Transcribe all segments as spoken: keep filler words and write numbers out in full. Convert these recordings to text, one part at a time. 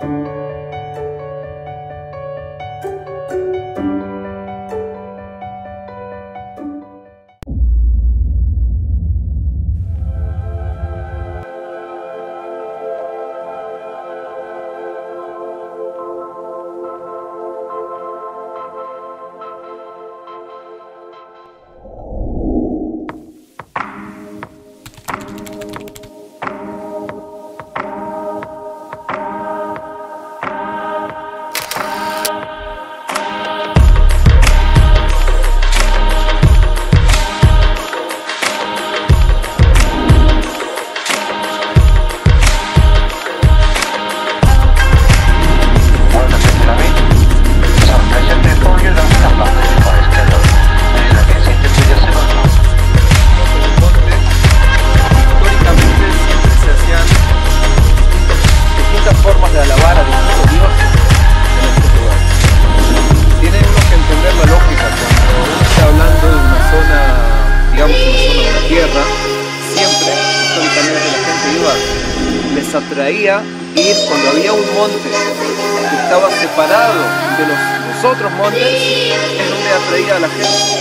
Les atraía ir cuando había un monte que estaba separado de los, los otros montes, es donde atraía a la gente.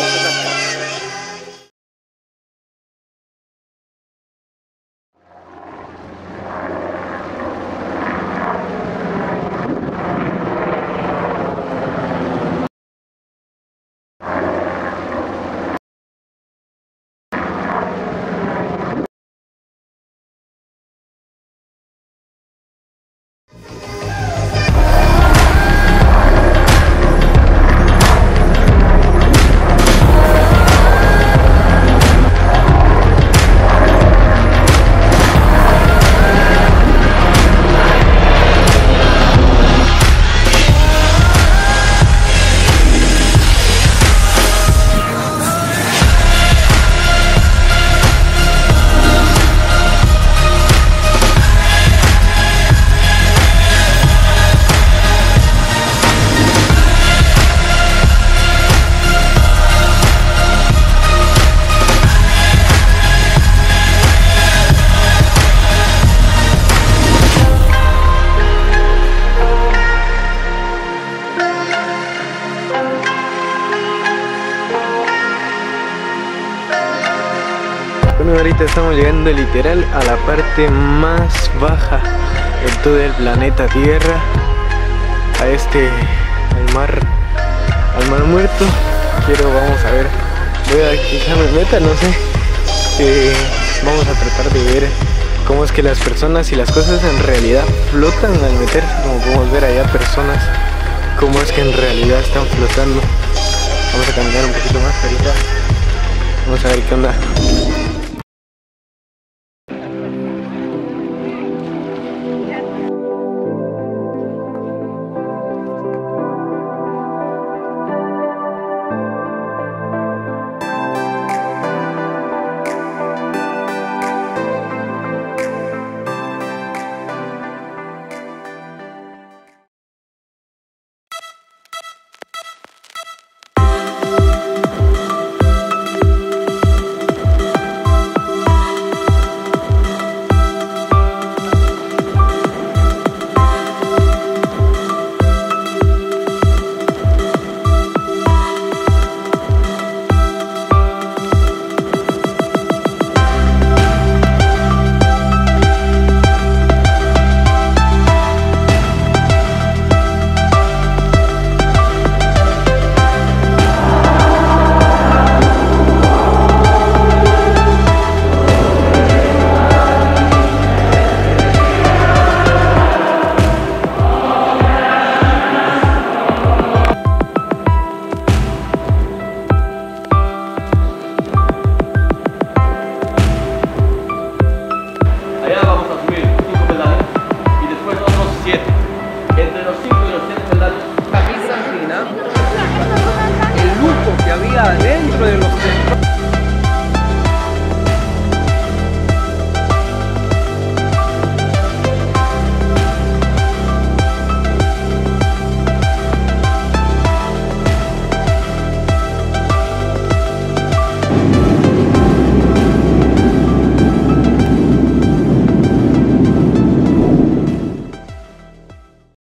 Bueno, ahorita estamos llegando literal a la parte más baja de todo el planeta Tierra, a este, al mar, al mar muerto. Quiero, vamos a ver, voy a quizá me meta, no sé, eh, vamos a tratar de ver cómo es que las personas y las cosas en realidad flotan al meterse, como podemos ver allá personas, cómo es que en realidad están flotando. Vamos a caminar un poquito más ahorita, vamos a ver qué onda.